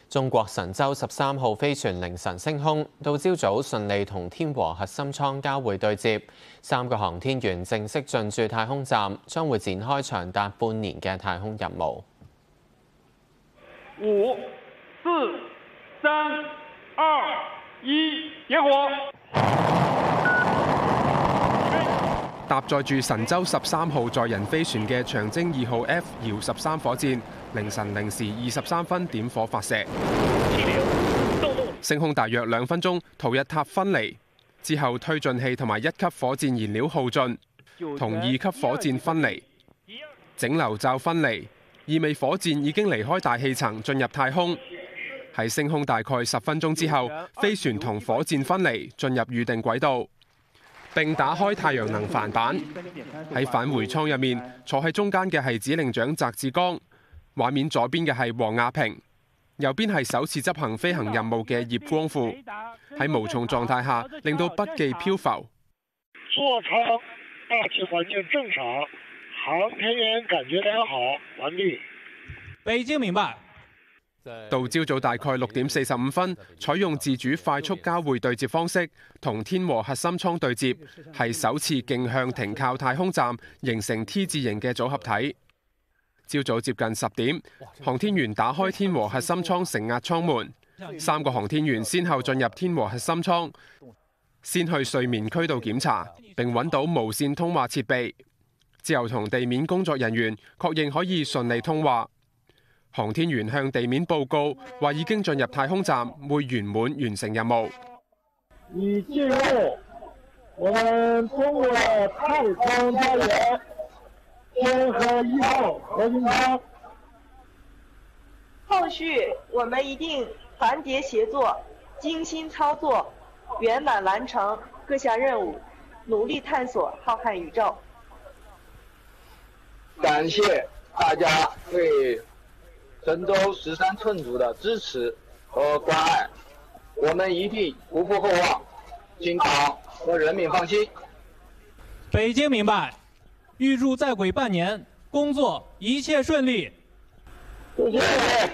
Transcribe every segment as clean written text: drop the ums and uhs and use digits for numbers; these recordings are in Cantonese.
中國神舟13號飛船凌晨升空，到朝早順利同天和核心艙交會對接，3個航天員正式進駐太空站，將會展開長達半年嘅太空任務。 5、4、3、2、1，點火！ 搭載住神舟13號載人飛船嘅長征2號 F 遙13火箭，凌晨0時23分點火發射，升空大約2分鐘，逃逸塔分離之後，推進器同埋1級火箭燃料耗盡，同2級火箭分離，整流罩分離，意味火箭已經離開大氣層進入太空。喺升空大概10分鐘之後，飛船同火箭分離，進入預定軌道。並打開太陽能帆板，喺返回艙入面坐喺中間嘅係指令長翟志剛，畫面左邊嘅係王亞平，右邊係首次執行飛行任務嘅葉光富。喺無重狀態下，令到筆記漂浮。 座艙大氣環境正常，航天員感覺良好，完畢。 北京明白。 到朝早大概6點45分，採用自主快速交會對接方式，同天和核心艙對接，係首次徑向停靠太空站，形成 T 字形嘅組合體。朝早接近10點，航天員打開天和核心艙承壓艙門，3個航天員先後進入天和核心艙，先去睡眠區度檢查，並揾到無線通話設備，之後同地面工作人員確認可以順利通話。航天員向地面報告，話已經進入太空站，會圓滿完成任務。 已進入我們中國太空家園天和1號核心艙。 後續我們一定團結協作，精心操作，圓滿完成各項任務，努力探索浩瀚宇宙。 感謝大家對神舟13寸組的支持和關愛，我們一定不負厚望，請黨和人民放心。 北京明白，預祝在軌半年，工作一切順利。 謝謝。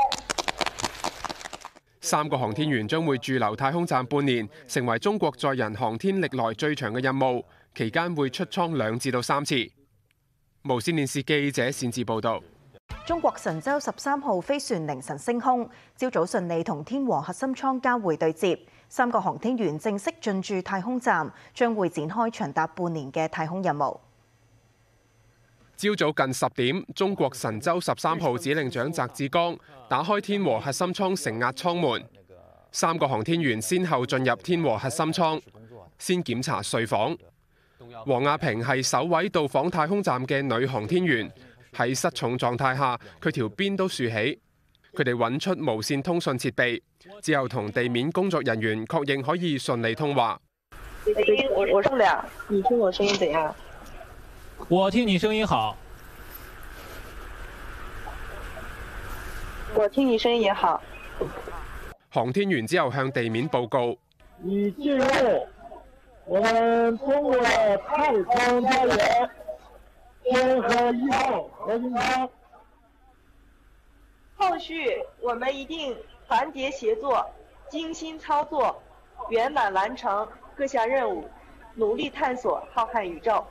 3個航天員將會駐留太空站半年，成為中國載人航天歷來最長嘅任務，期間會出艙2至3次。無線電視記者擅自報導。 中國神舟13號飛船凌晨升空，朝早順利同天和核心艙交會對接，3個航天員正式進駐太空站，將會展開長達半年嘅太空任務。 朝早近10點，中國神舟13號指令長翟志剛打開天和核心艙承壓艙門，3個航天員先後進入天和核心艙，先檢查睡房。王亞平係首位到訪太空站嘅女航天員。喺失重狀態下，佢條辮都豎起。佢哋揾出無線通訊設備，之後同地面工作人員確認可以順利通話。 我說了，你聽我聲音怎樣？ 我聽你聲音好。 我聽你聲音也好。 航天員之後向地面報告。 已進入我們中國太空家園天和1號核心艙。 後續我們一定團結協作，精心操作，圓滿完成各項任務，努力探索浩瀚宇宙。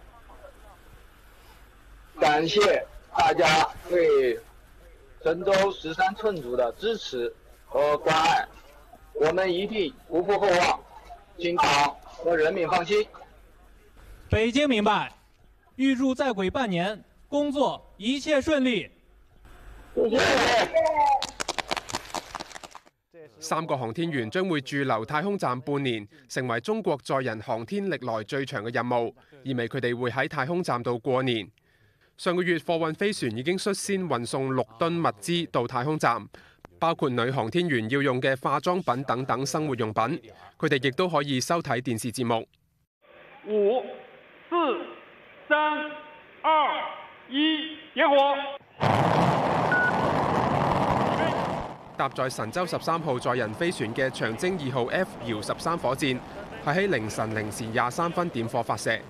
感謝大家對神舟13寸組的支持和關愛，我們一定不負厚望，請黨和人民放心。 北京明白。預祝在軌半年，工作一切順利。 謝謝。 3個航天員將會駐留太空站半年，成為中國載人航天歷來最長嘅任務，意味佢哋會喺太空站度過年。上個月貨運飛船已經率先運送6噸物資到太空站，包括女航天員要用嘅化妝品等生活用品。佢哋亦都可以收睇電視節目。 5、4、3、2、1，點火！ 搭載神舟13號載人飛船嘅長征2號 F 遙13火箭，係喺凌晨0時23分點火發射。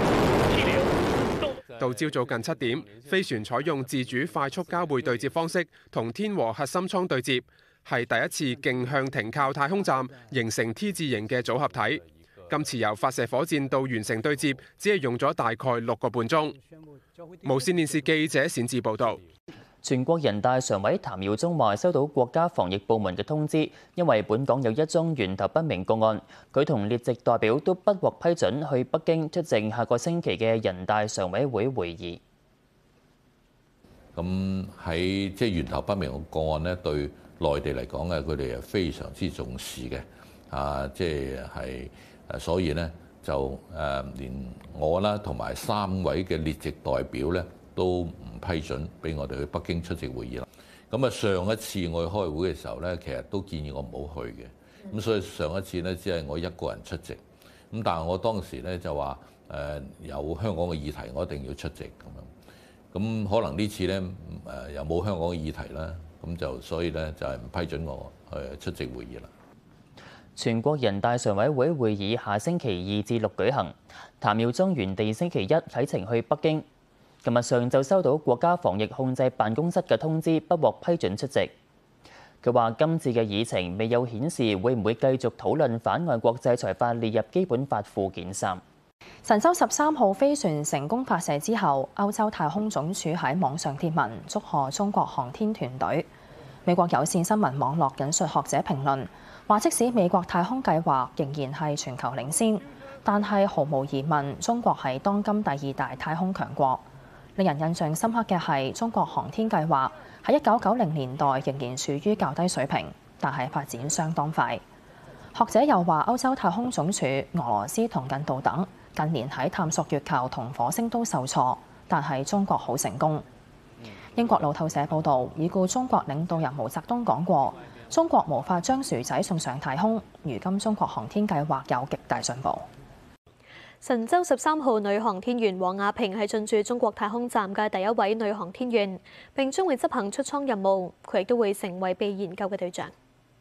到朝早近7點，飛船採用自主快速交會對接方式，同天和核心艙對接， 係第一次徑向停靠太空站形成 T 字形嘅組合體。今次由發射火箭到完成對接，只係用咗大概6個半鐘。無線電視記者冼志報導。 全國人大常委譚耀宗話收到國家防疫部門嘅通知，因為本港有1宗源頭不明個案，佢同列席代表都不獲批准去北京出席下個星期嘅人大常委會會議。 咁喺即係源頭不明嘅個案呢，對內地嚟講咧，佢哋係非常之重視嘅，所以呢，就連我啦同埋3位嘅列席代表咧都唔批准俾我哋去北京出席會議啦。咁啊上一次我去開會嘅時候咧，其實都建議我唔好去嘅。咁所以上一次呢，只係我一個人出席。咁但係我當時咧就話有香港嘅議題，我一定要出席咁樣。咁可能呢次咧又冇香港嘅議題啦，咁就所以咧就係唔批准我出席會議啦。 全國人大常委會會議下星期2至6舉行，譚耀宗原定星期1啟程去北京，琴日上晝收到國家防疫控制辦公室嘅通知，不獲批准出席。佢話今次嘅議程未有顯示會唔會繼續討論反外國制裁法列入基本法附件3。 神舟13號飛船成功發射之後，歐洲太空總署喺網上貼文祝賀中國航天團隊。美國有線新聞網絡引述學者評論，話即使美國太空計劃仍然係全球領先，但係毫無疑問，中國係當今第2大太空強國。令人印象深刻嘅係，中國航天計劃喺1990年代仍然處於較低水平，但係發展相當快。學者又話，歐洲太空總署、俄羅斯同印度等近年喺探索月球同火星都受挫，但係中國好成功。英國路透社報導，已故中國領導人毛澤東講過，中國無法將薯仔送上太空，如今中國航天計劃有極大進步。 神舟13號女航天員王亞平係進駐中國太空站嘅第一位女航天員，並將會執行出艙任務，佢亦都會成為被研究嘅對象。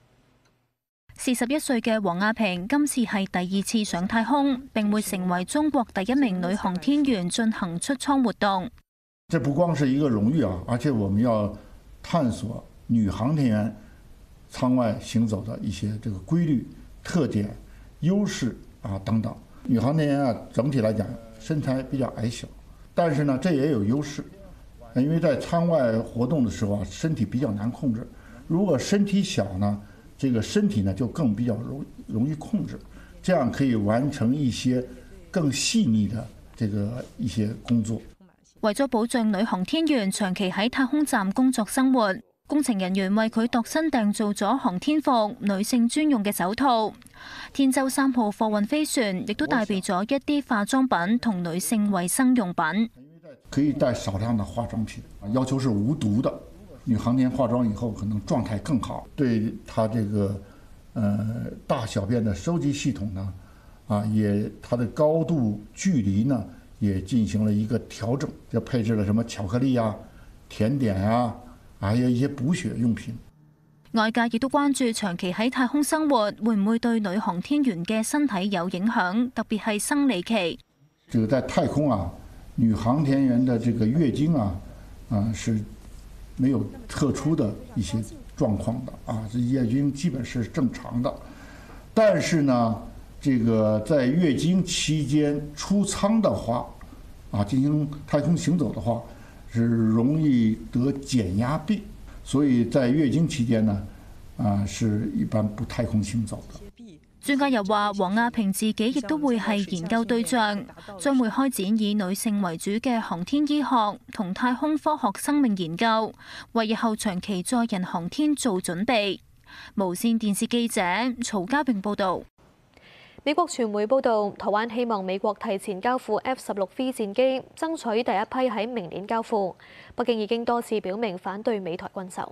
41歲嘅王亞平今次係第2次上太空，並會成為中國第1名女航天員進行出艙活動。 這不光是一個榮譽啊，而且我們要探索女航天員艙外行走的一些這個規律、特點、優勢啊等等。女航天員啊，整體來講身材比較矮小，但是呢，這也有優勢，因為在艙外活動的時候啊，身體比較難控制。如果身體小呢，這個身體呢就更比較容易控制，這樣可以完成一些更細膩的這個一些工作。 為咗保障女航天員長期喺太空站工作生活，工程人員為佢度身訂造咗航天服、女性專用嘅手套。天舟3號貨運飛船亦都帶備咗一啲化妝品同女性衛生用品。 可以帶少量的化妝品，要求是無毒的。女航天化妝以後可能狀態更好，對她這個大小便的收集系統呢，也它的高度距離呢也進行了一個調整，就配置了什麼巧克力啊、甜點啊，還有一些補血用品。 外界亦都關注長期喺太空生活會唔會對女航天員嘅身體有影響，特別係生理期。 這個在太空啊，女航天員的這個月經啊，是沒有特殊的一些狀況的啊，這月經基本是正常的。但是呢，這個在月經期間出艙的話，進行太空行走的話，是容易得減壓病，所以在月經期間呢，是一般不太空行走的。 專家又話，王亞平自己亦都會係研究對象，將會開展以女性為主嘅航天醫學同太空科學生命研究，為日後長期載人航天做準備。無線電視記者曹家並報導。 美國傳媒報導，台灣希望美國提前交付 F-16V 戰機，爭取第一批喺明年交付。北京已經多次表明反對美台軍售。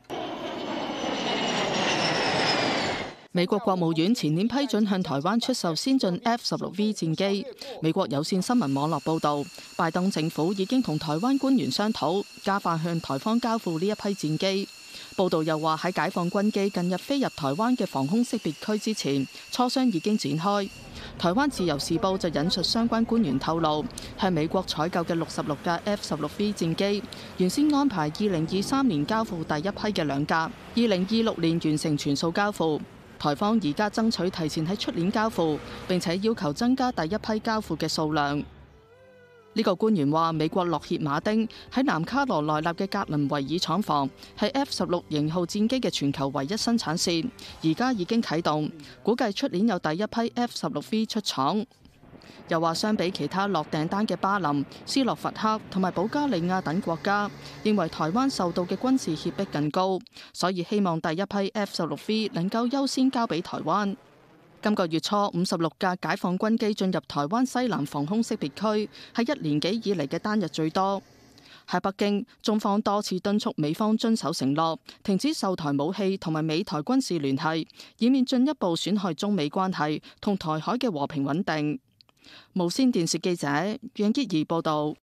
美國國務院前年批准向台灣出售先進 F-16V 戰機。美國有線新聞網絡報導，拜登政府已經同台灣官員商討，加快向台方交付呢一批戰機。報道又話喺解放軍機近日飛入台灣嘅防空識別區之前，磋商已經展開。 台灣自由時報就引述相關官員透露，係美國採購嘅66架 F-16V 戰機，原先安排2023年交付第一批嘅2架，2026年完成全數交付。台方而家爭取提前喺出年交付，並且要求增加第一批交付嘅數量。呢個官員話，美國洛歇馬丁喺南卡羅來納嘅格林維爾廠房係 F-16型號戰機嘅全球唯一生產線，而家已經啟動，估計出年有第一批 F-16V 出廠。又話相比其他落訂單嘅巴林、斯洛伐克同埋保加利亞等國家，認為台灣受到嘅軍事脅迫更高，所以希望第一批 F-16V 能夠優先交俾台灣。今個月初，56架解放軍機進入台灣西南防空識別區，係1年幾以嚟嘅單日最多。喺北京，中方多次敦促美方遵守承諾，停止售台武器同埋美台軍事聯繫，以免進一步損害中美關係同台海嘅和平穩定。無線電視記者楊潔儀報導。